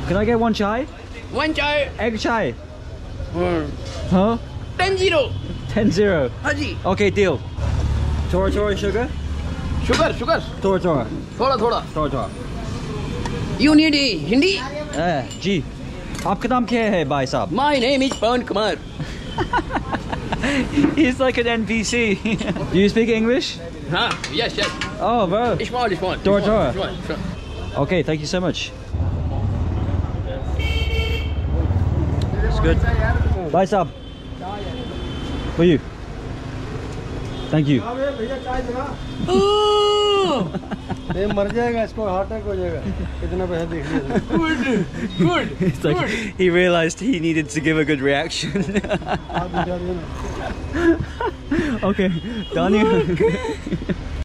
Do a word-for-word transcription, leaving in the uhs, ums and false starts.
Can I get one chai? One chai. Egg chai. Hmm. Huh? Ten zero. ten zero. Haji. Okay, deal. Tora Tora sugar? Sugar, sugar. Tora Tora. Thoda, thoda. Tora Tora. You need a Hindi? Eh, जी. आपका नाम क्या है भाई साहब? My name is Pawan Kumar. He's like an N P C. Do you speak English? Huh? Yes, yes. Oh, bro. Small, small. Tora Tora. Small, small. Okay, thank you so much. It's good. Bye, Sab. For you. Thank you. ये मर जाएगा इसको heart attack हो जाएगा कितना पैसा देख लिया Good, good, It's like good. he realized he needed to give a good reaction. आप बता देना Okay, Daniel.